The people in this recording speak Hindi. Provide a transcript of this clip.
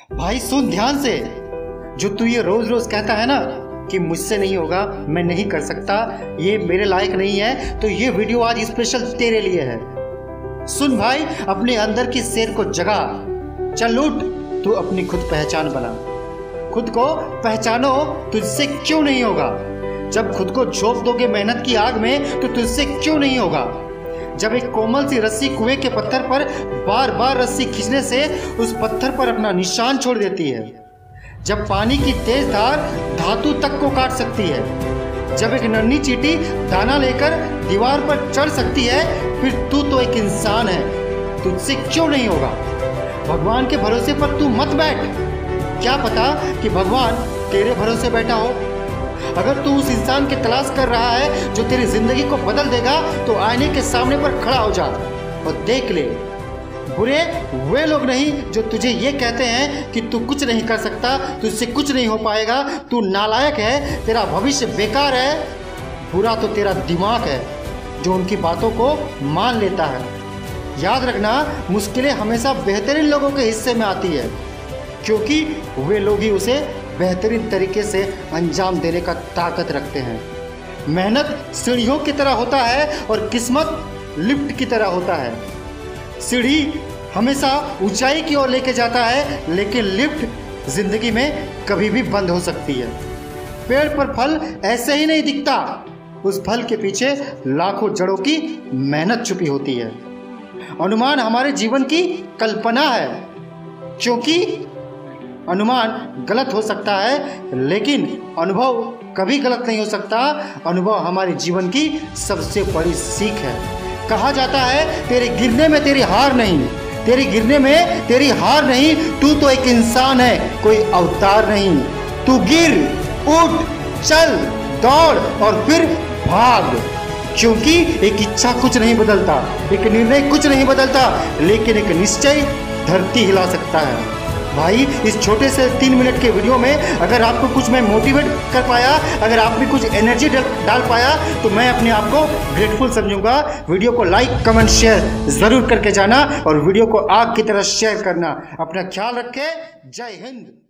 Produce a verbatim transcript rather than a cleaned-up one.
भाई सुन ध्यान से। जो तू ये रोज रोज कहता है ना कि मुझसे नहीं होगा, मैं नहीं कर सकता, ये मेरे लायक नहीं है, तो ये वीडियो आज स्पेशल तेरे लिए है। सुन भाई, अपने अंदर की शेर को जगा, चल उठ, तू अपनी खुद पहचान बना। खुद को पहचानो, तुझसे क्यों नहीं होगा। जब खुद को झोंक दोगे मेहनत की आग में तो तुझसे क्यों नहीं होगा। जब एक कोमल सी रस्सी कुएं के पत्थर पर बार बार रस्सी खींचने से उस पत्थर पर अपना निशान छोड़ देती है। जब पानी की तेज धार धातु तक को काट सकती है। जब एक नन्ही चींटी दाना लेकर दीवार पर चढ़ सकती है, फिर तू तो एक इंसान है, तुझसे क्यों नहीं होगा। भगवान के भरोसे पर तू मत बैठ, क्या पता कि भगवान तेरे भरोसे बैठा हो। अगर तू उस इंसान की तलाश कर रहा है जो तेरी जिंदगी को बदल देगा, तो आईने के सामने पर खड़ा हो जा और देख ले। बुरे वे लोग नहीं जो तुझे ये कहते हैं कि तू कुछ नहीं कर सकता, तुझसे कुछ नहीं हो पाएगा, तू नालायक है, तेरा भविष्य बेकार है। बुरा तो तेरा दिमाग है जो उनकी बातों को मान लेता है। याद रखना, मुश्किलें हमेशा बेहतरीन लोगों के हिस्से में आती है, क्योंकि वे लोग ही उसे बेहतरीन तरीके से अंजाम देने का ताकत रखते हैं। मेहनत सीढ़ियों की तरह होता है और किस्मत लिफ्ट की तरह होता है। सीढ़ी हमेशा ऊंचाई की ओर लेके जाता है, लेकिन लिफ्ट जिंदगी में कभी भी बंद हो सकती है। पेड़ पर फल ऐसे ही नहीं दिखता, उस फल के पीछे लाखों जड़ों की मेहनत छुपी होती है। अनुमान हमारे जीवन की कल्पना है, क्योंकि अनुमान गलत हो सकता है, लेकिन अनुभव कभी गलत नहीं हो सकता। अनुभव हमारे जीवन की सबसे बड़ी सीख है। कहा जाता है तेरे गिरने में तेरी हार नहीं, तेरे गिरने में तेरी हार नहीं, तू तो एक इंसान है, कोई अवतार नहीं। तू गिर, उठ, चल, दौड़ और फिर भाग, क्योंकि एक इच्छा कुछ नहीं बदलता, एक निर्णय कुछ नहीं बदलता, लेकिन एक निश्चय धरती हिला सकता है। भाई, इस छोटे से तीन मिनट के वीडियो में अगर आपको कुछ मैं मोटिवेट कर पाया, अगर आप भी कुछ एनर्जी डाल पाया, तो मैं अपने आप को ग्रेटफुल समझूंगा। वीडियो को लाइक कमेंट शेयर ज़रूर करके जाना और वीडियो को आग की तरह शेयर करना। अपना ख्याल रखें। जय हिंद।